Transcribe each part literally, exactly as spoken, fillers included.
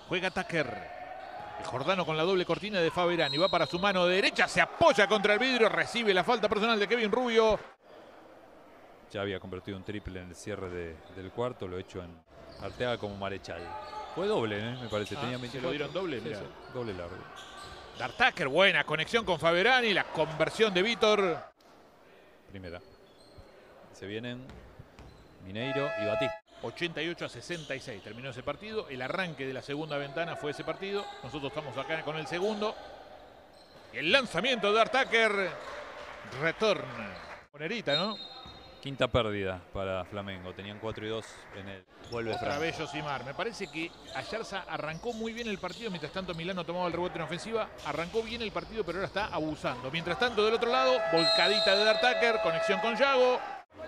Juega Tucker. El jordano con la doble cortina de Faberani. Va para su mano derecha. Se apoya contra el vidrio. Recibe la falta personal de Kevin Rubio. Ya había convertido un triple en el cierre de, del cuarto. Lo he hecho en Arteaga como Marechal. Fue doble, ¿eh? Me parece. Ah, Tenía ¿se veinticuatro. lo dieron doble? Sí, Mirá. sí, doble largo. Dar Tucker, buena conexión con Faberani. La conversión de Vítor. Primera. Se vienen Mineiro y Batista. ochenta y ocho a sesenta y seis terminó ese partido. El arranque de la segunda ventana fue ese partido. Nosotros estamos acá con el segundo. Y el lanzamiento de Dar Tucker. Retorna. Ponerita, ¿no? Quinta pérdida para Flamengo. Tenían cuatro y dos en el. Vuelve Otra Fran. vez Josimar. Me parece que Ayarza arrancó muy bien el partido. Mientras tanto Milano tomaba el rebote en ofensiva. Arrancó bien el partido, pero ahora está abusando. Mientras tanto, del otro lado, volcadita de Dar Tucker. Conexión con Yago.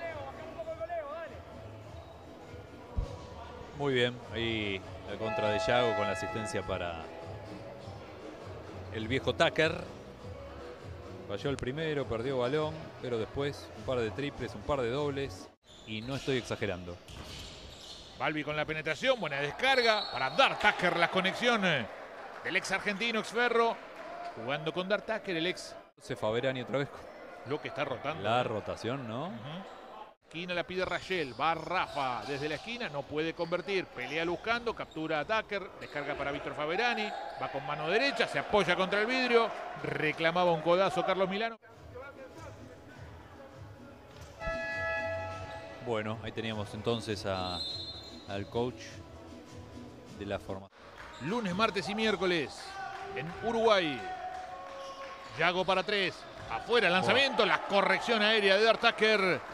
Muy bien. Ahí la contra de Yago con la asistencia para el viejo Tucker. Falló el primero, perdió balón, pero después un par de triples, un par de dobles. Y no estoy exagerando. Balbi con la penetración, buena descarga para Dar Tucker, la conexión del ex argentino, ex Ferro. Jugando con Dar Tucker, el ex. Se Faberani otra vez. Lo que está rotando. La rotación, ¿no? Uh-huh. Esquina la pide Rachel, va Rafa desde la esquina, no puede convertir, pelea buscando, captura a Tucker, descarga para Vítor Faberani, va con mano derecha, se apoya contra el vidrio, reclamaba un codazo Carlos Milano. Bueno, ahí teníamos entonces a, al coach de la formación. Lunes, martes y miércoles en Uruguay. Yago para tres, afuera el lanzamiento, la corrección aérea de Dar Tucker.